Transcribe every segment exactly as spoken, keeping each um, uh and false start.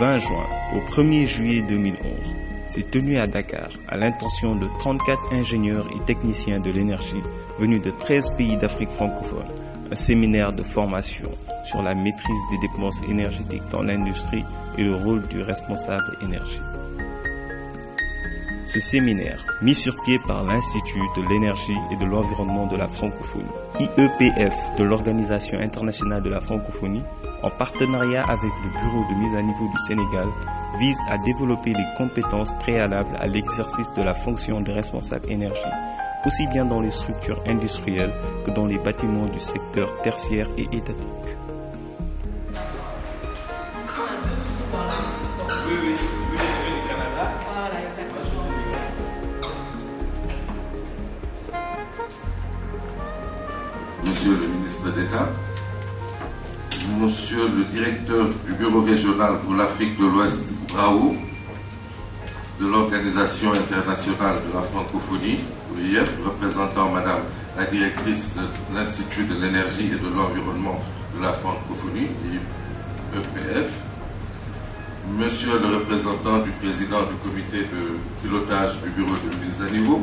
vingt juin au premier juillet deux mille onze, s'est tenu à Dakar à l'intention de trente-quatre ingénieurs et techniciens de l'énergie venus de treize pays d'Afrique francophone, un séminaire de formation sur la maîtrise des dépenses énergétiques dans l'industrie et le rôle du responsable énergie. Ce séminaire, mis sur pied par l'Institut de l'énergie et de l'environnement de la francophonie, I E P F de l'Organisation internationale de la francophonie, en partenariat avec le Bureau de mise à niveau du Sénégal, vise à développer les compétences préalables à l'exercice de la fonction de responsable énergie, aussi bien dans les structures industrielles que dans les bâtiments du secteur tertiaire et étatique. Monsieur le ministre d'État, Monsieur le directeur du Bureau régional pour l'Afrique de l'Ouest, Brao, de l'Organisation internationale de la francophonie, O I F, représentant Madame la directrice de l'Institut de l'énergie et de l'environnement de la francophonie, I E P F, Monsieur le représentant du président du comité de pilotage du Bureau de mise à niveau,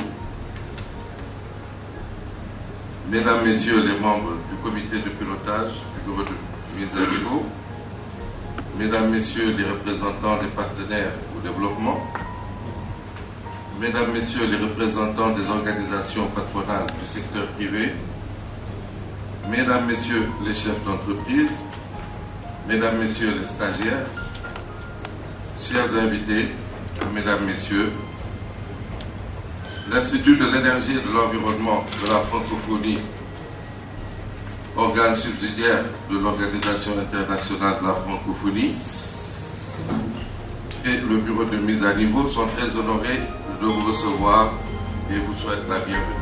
Mesdames, Messieurs les membres du comité de pilotage du Bureau de mise à niveau, Mesdames, Messieurs les représentants des partenaires au développement, Mesdames, Messieurs les représentants des organisations patronales du secteur privé, Mesdames, Messieurs les chefs d'entreprise, Mesdames, Messieurs les stagiaires, chers invités, Mesdames, Messieurs, l'Institut de l'énergie et de l'environnement de la francophonie, organe subsidiaire de l'Organisation internationale de la francophonie, et le Bureau de mise à niveau sont très honorés de vous recevoir et vous souhaitent la bienvenue.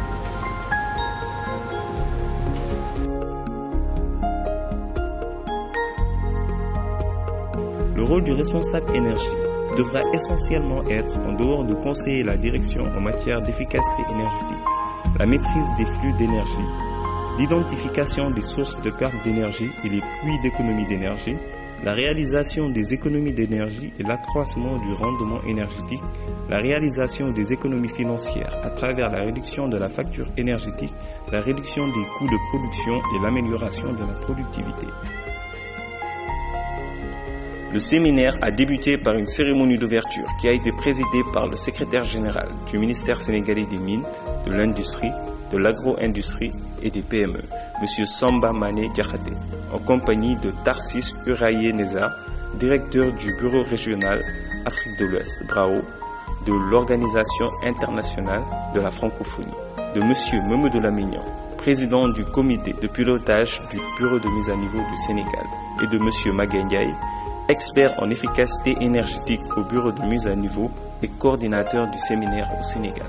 Le rôle du responsable énergie devra essentiellement être, en dehors de conseiller la direction en matière d'efficacité énergétique, la maîtrise des flux d'énergie, l'identification des sources de perte d'énergie et les puits d'économie d'énergie, la réalisation des économies d'énergie et l'accroissement du rendement énergétique, la réalisation des économies financières à travers la réduction de la facture énergétique, la réduction des coûts de production et l'amélioration de la productivité. Le séminaire a débuté par une cérémonie d'ouverture qui a été présidée par le secrétaire général du ministère sénégalais des Mines, de l'Industrie, de l'Agro-Industrie et des P M E, M. Samba Mané Diakhaté, en compagnie de Tarsis Uraye Neza, directeur du Bureau régional Afrique de l'Ouest, Brao, de l'Organisation internationale de la francophonie, de M. Mamadou Lamignan, président du comité de pilotage du Bureau de mise à niveau du Sénégal, et de M. Maguette Ndiaye, expert en efficacité énergétique au Bureau de mise à niveau et coordinateur du séminaire au Sénégal.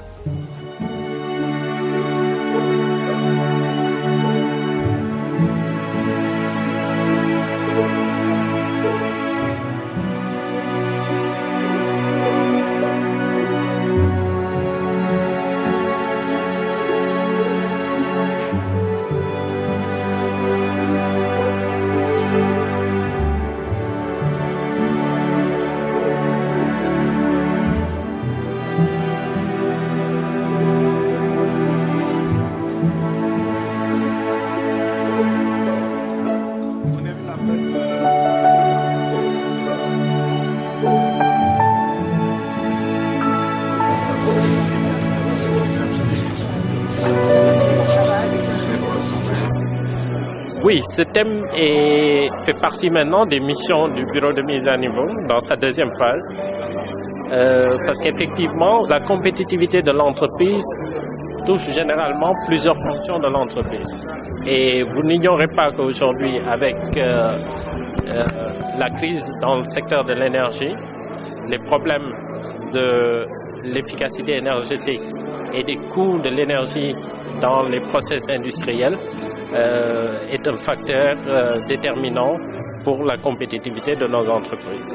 Oui, ce thème est, fait partie maintenant des missions du Bureau de mise à niveau dans sa deuxième phase. Euh, parce qu'effectivement, la compétitivité de l'entreprise touche généralement plusieurs fonctions de l'entreprise. Et vous n'ignorez pas qu'aujourd'hui, avec euh, euh, la crise dans le secteur de l'énergie, les problèmes de l'efficacité énergétique et des coûts de l'énergie dans les process industriels euh, est un facteur euh, déterminant pour la compétitivité de nos entreprises.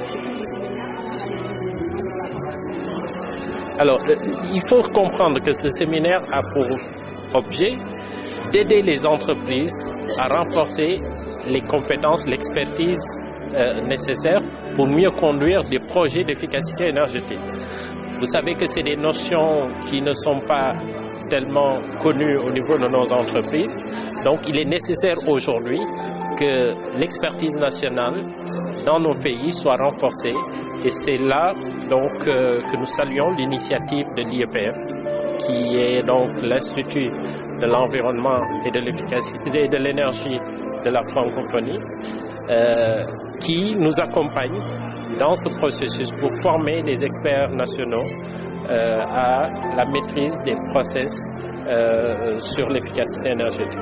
Alors, il faut comprendre que ce séminaire a pour objet d'aider les entreprises à renforcer les compétences, l'expertise euh, nécessaires pour mieux conduire des projets d'efficacité énergétique. Vous savez que c'est des notions qui ne sont pas tellement connues au niveau de nos entreprises. Donc il est nécessaire aujourd'hui que l'expertise nationale dans nos pays soit renforcée. Et c'est là donc euh, que nous saluons l'initiative de l'I E P F, qui est donc l'Institut de l'environnement et de l'efficacité de l'énergie de la francophonie, euh, qui nous accompagne dans ce processus pour former des experts nationaux euh, à la maîtrise des process euh, sur l'efficacité énergétique.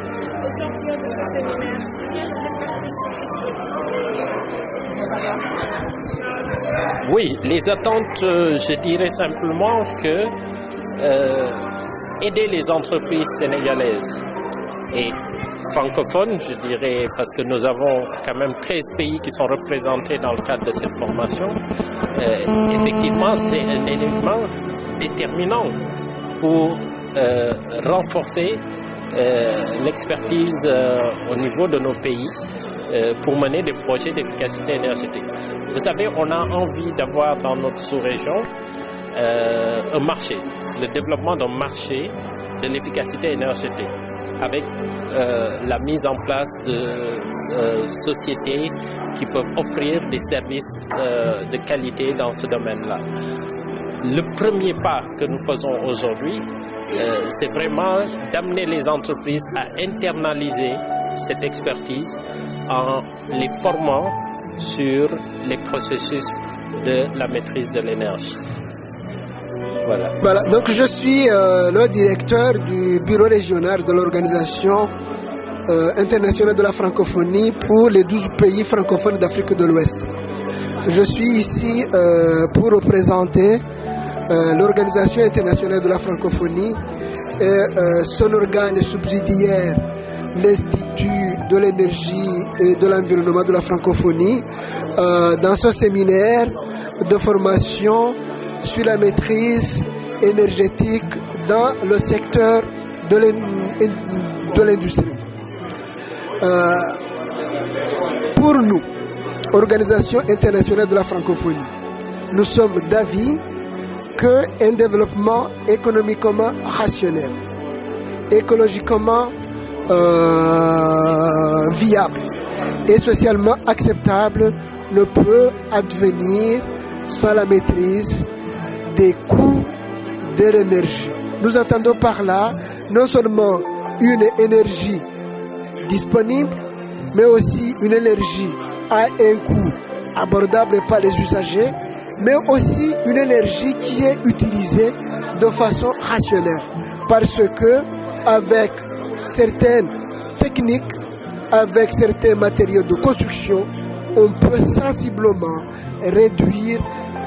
Oui, les attentes, euh, je dirais simplement que euh, aider les entreprises sénégalaises et francophones, je dirais, parce que nous avons quand même treize pays qui sont représentés dans le cadre de cette formation, euh, effectivement, c'est un élément déterminant pour euh, renforcer euh, l'expertise euh, au niveau de nos pays euh, pour mener des projets d'efficacité énergétique. Vous savez, on a envie d'avoir dans notre sous-région euh, un marché, le développement d'un marché de l'efficacité énergétique, avec euh, la mise en place de euh, sociétés qui peuvent offrir des services euh, de qualité dans ce domaine-là. Le premier pas que nous faisons aujourd'hui, euh, c'est vraiment d'amener les entreprises à internaliser cette expertise en les formant sur les processus de la maîtrise de l'énergie. Voilà. Voilà. Donc je suis euh, le directeur du bureau régional de l'Organisation euh, internationale de la francophonie pour les douze pays francophones d'Afrique de l'Ouest. Je suis ici euh, pour représenter euh, l'Organisation internationale de la francophonie et euh, son organe subsidiaire, l'Institut de l'énergie et de l'environnement de la francophonie, euh, dans ce séminaire de formation sur la maîtrise énergétique dans le secteur de l'industrie. Euh, pour nous, Organisation internationale de la francophonie, nous sommes d'avis qu'un développement économiquement rationnel, écologiquement euh, viable et socialement acceptable ne peut advenir sans la maîtrise des coûts de l'énergie. Nous entendons par là non seulement une énergie disponible, mais aussi une énergie à un coût abordable par les usagers, mais aussi une énergie qui est utilisée de façon rationnelle. Parce que avec certaines techniques, avec certains matériaux de construction, on peut sensiblement réduire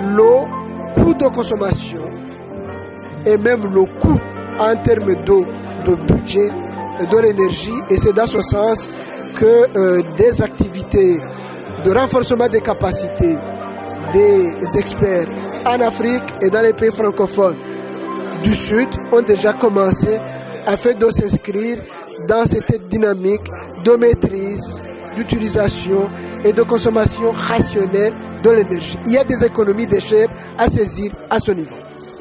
le coût de consommation et même le coût en termes de, de budget de l'énergie. Et c'est dans ce sens que euh, des activités de renforcement des capacités des experts en Afrique et dans les pays francophones du Sud ont déjà commencé afin de s'inscrire dans cette dynamique de maîtrise, d'utilisation et de consommation rationnelle de l'énergie. Il y a des économies d'échelle à saisir à ce niveau.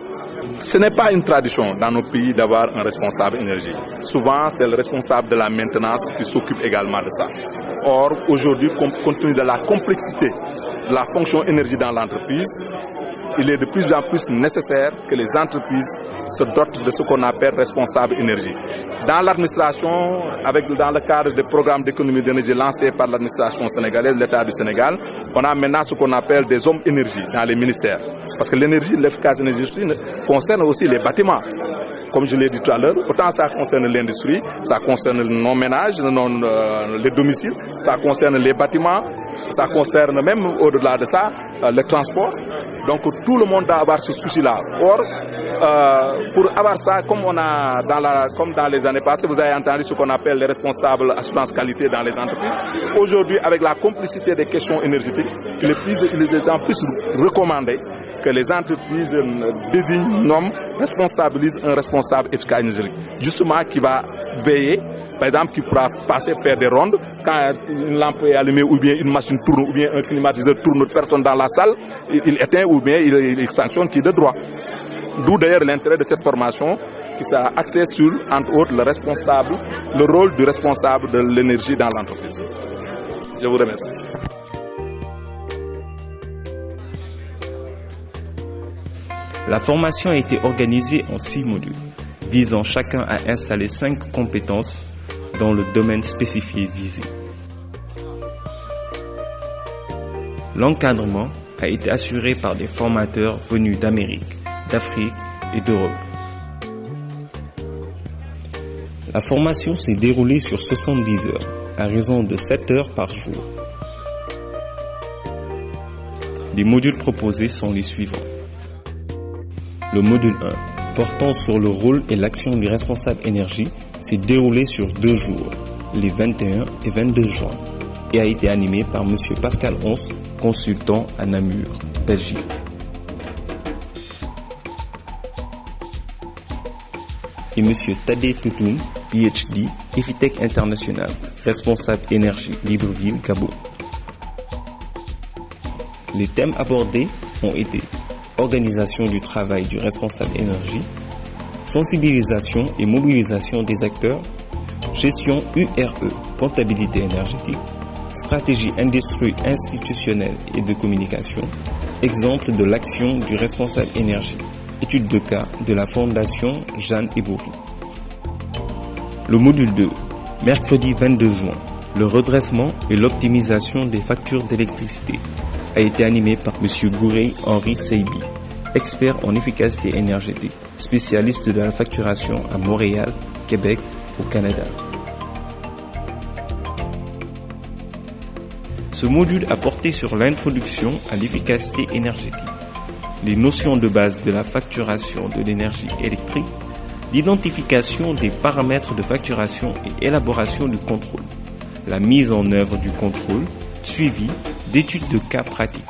Ce n'est pas une tradition dans nos pays d'avoir un responsable énergie. Souvent, c'est le responsable de la maintenance qui s'occupe également de ça. Or, aujourd'hui, compte tenu de la complexité de la fonction énergie dans l'entreprise, il est de plus en plus nécessaire que les entreprises se dotent de ce qu'on appelle responsable énergie. Dans l'administration, avec dans le cadre des programmes d'économie d'énergie lancés par l'administration sénégalaise, l'État du Sénégal, on a maintenant ce qu'on appelle des hommes énergie dans les ministères. Parce que l'énergie, l'efficacité énergétique concerne aussi les bâtiments. Comme je l'ai dit tout à l'heure, autant ça concerne l'industrie, ça concerne nos ménages, nos, euh, les domiciles, ça concerne les bâtiments, ça concerne même au-delà de ça, euh, le transport. Donc tout le monde doit avoir ce souci-là. Or, euh, pour avoir ça, comme on a dans la, comme dans les années passées, vous avez entendu ce qu'on appelle les responsables assurance qualité dans les entreprises. Aujourd'hui, avec la complicité des questions énergétiques, il est, plus, il est en plus recommandé que les entreprises désignent, nomment, responsabilisent un responsable efficace énergétique, justement qui va veiller par exemple, qui pourra passer faire des rondes quand une lampe est allumée ou bien une machine tourne ou bien un climatiseur tourne, personne dans la salle, il éteint ou bien il, il sanctionne qui est de droit. D'où d'ailleurs l'intérêt de cette formation qui sera axée sur, entre autres, le responsable, le rôle du responsable de l'énergie dans l'entreprise. Je vous remercie. La formation a été organisée en six modules, visant chacun à installer cinq compétences dans le domaine spécifié visé. L'encadrement a été assuré par des formateurs venus d'Amérique, d'Afrique et d'Europe. La formation s'est déroulée sur soixante-dix heures, à raison de sept heures par jour. Les modules proposés sont les suivants. Le module un, portant sur le rôle et l'action du responsable énergie, s'est déroulé sur deux jours, les vingt et un et vingt-deux juin, et a été animé par M. Pascal Ons, consultant à Namur, Belgique. Et M. Tadé Toutoum, P H D, Efitech International, responsable énergie, Libreville, Gabon. Les thèmes abordés ont été organisation du travail du responsable énergie, sensibilisation et mobilisation des acteurs, gestion U R E, comptabilité énergétique, stratégie industrie institutionnelle et de communication, exemple de l'action du responsable énergie, étude de cas de la Fondation Jeanne Eboury. Le module deux, mercredi vingt-deux juin, le redressement et l'optimisation des factures d'électricité, a été animé par M. Gourey Henri Seibi, expert en efficacité énergétique, spécialiste de la facturation à Montréal, Québec, au Canada. Ce module a porté sur l'introduction à l'efficacité énergétique, les notions de base de la facturation de l'énergie électrique, l'identification des paramètres de facturation et élaboration du contrôle, la mise en œuvre du contrôle, suivi d'études de cas pratiques.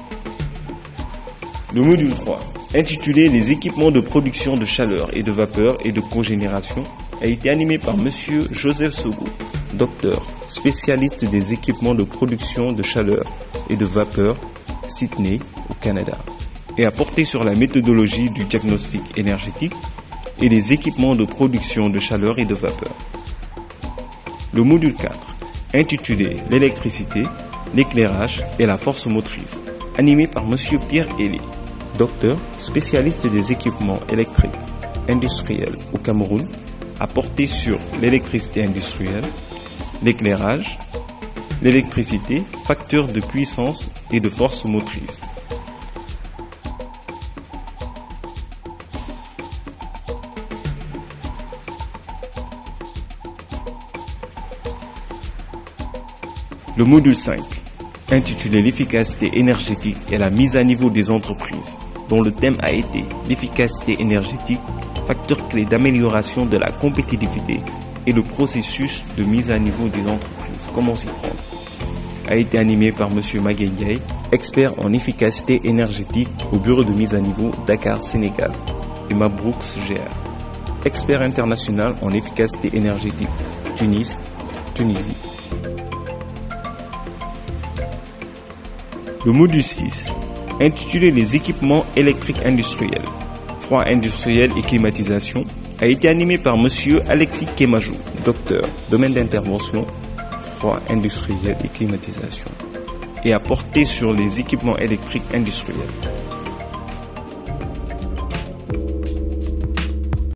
Le module trois, intitulé Les équipements de production de chaleur et de vapeur et de cogénération, a été animé par M. Joseph Sogo, docteur, spécialiste des équipements de production de chaleur et de vapeur, Sydney, au Canada, et a porté sur la méthodologie du diagnostic énergétique et les équipements de production de chaleur et de vapeur. Le module quatre, intitulé L'électricité, l'éclairage et la force motrice, animé par M. Pierre Hélé, docteur, spécialiste des équipements électriques industriels au Cameroun, a porté sur l'électricité industrielle, l'éclairage, l'électricité, facteurs de puissance et de force motrice. Le module cinq, intitulé L'efficacité énergétique et la mise à niveau des entreprises, dont le thème a été l'efficacité énergétique, facteur clé d'amélioration de la compétitivité et le processus de mise à niveau des entreprises, comment s'y prendre, a été animé par M. Magueye, expert en efficacité énergétique au bureau de mise à niveau Dakar, Sénégal, et Mabrouk G R, expert international en efficacité énergétique, Tunis, Tunisie. Le module six, intitulé Les équipements électriques industriels, froid industriel et climatisation, a été animé par M. Alexis Kemajou, docteur, domaine d'intervention, froid industriel et climatisation, et a porté sur les équipements électriques industriels.